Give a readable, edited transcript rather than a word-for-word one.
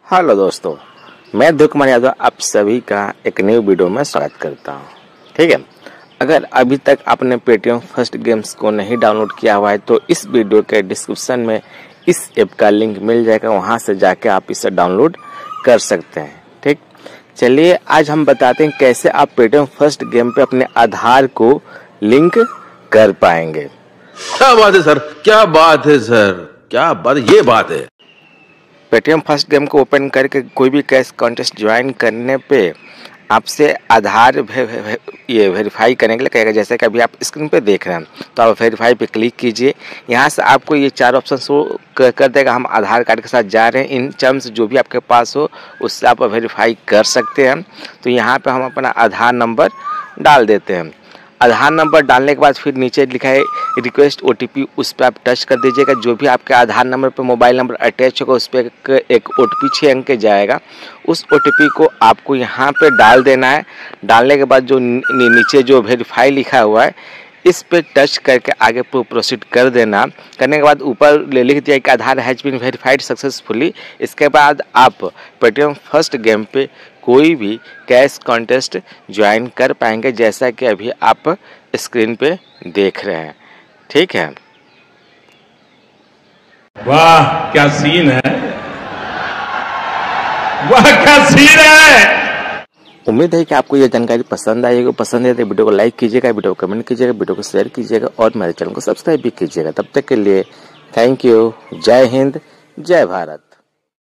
Hello दोस्तों, मैं ध्रुव कुमार यादव आप सभी का एक न्यू वीडियो में स्वागत करता हूं। ठीक है, अगर अभी तक आपने पेटीएम फर्स्ट गेम्स को नहीं डाउनलोड किया हुआ है तो इस वीडियो के डिस्क्रिप्शन में इस ऐप का लिंक मिल जाएगा, वहां से जाके आप इसे डाउनलोड कर सकते हैं। ठीक, चलिए आज हम बताते हैं कैसे आप पेटीएम फर्स्ट गेम पे अपने आधार को लिंक कर पाएंगे। क्या बात है सर, क्या बात है सर, क्या बात, ये बात है। पेटीएम फर्स्ट गेम को ओपन करके कोई भी कैश कॉन्टेस्ट ज्वाइन करने पे आपसे आधार ये वेरीफाई करने के लिए कहेगा, जैसे कि अभी आप स्क्रीन पे देख रहे हैं। तो आप वेरीफाई पे क्लिक कीजिए। यहाँ से आपको ये चार ऑप्शन शो कर देगा। हम आधार कार्ड के साथ जा रहे हैं, इन टर्म्स जो भी आपके पास हो उससे आप वेरीफाई कर सकते हैं। तो यहाँ पे हम अपना आधार नंबर डाल देते हैं। आधार नंबर डालने के बाद फिर नीचे लिखा है रिक्वेस्ट OTP, उस पर आप टच कर दीजिएगा। जो भी आपके आधार नंबर पर मोबाइल नंबर अटैच होगा उस पर एक OTP 6 अंक के जाएगा। उस OTP को आपको यहाँ पे डाल देना है। डालने के बाद जो नीचे जो वेरीफाई लिखा हुआ है इस पे टच करके आगे प्रोसीड कर देना। करने के बाद ऊपर लिख दिया कि Aadhaar has been verified successfully. इसके बाद आप पेटीएम फर्स्ट गेम पे कोई भी कैश कॉन्टेस्ट ज्वाइन कर पाएंगे, जैसा कि अभी आप स्क्रीन पे देख रहे हैं। ठीक है, वाह क्या सीन है, वाह क्या सीन है। उम्मीद है कि आपको यह जानकारी पसंद आएगी। पसंद है तो वीडियो को लाइक कीजिएगा, वीडियो को कमेंट कीजिएगा, वीडियो को शेयर कीजिएगा और मेरे चैनल को सब्सक्राइब भी कीजिएगा। तब तक के लिए थैंक यू। जय हिंद, जय भारत।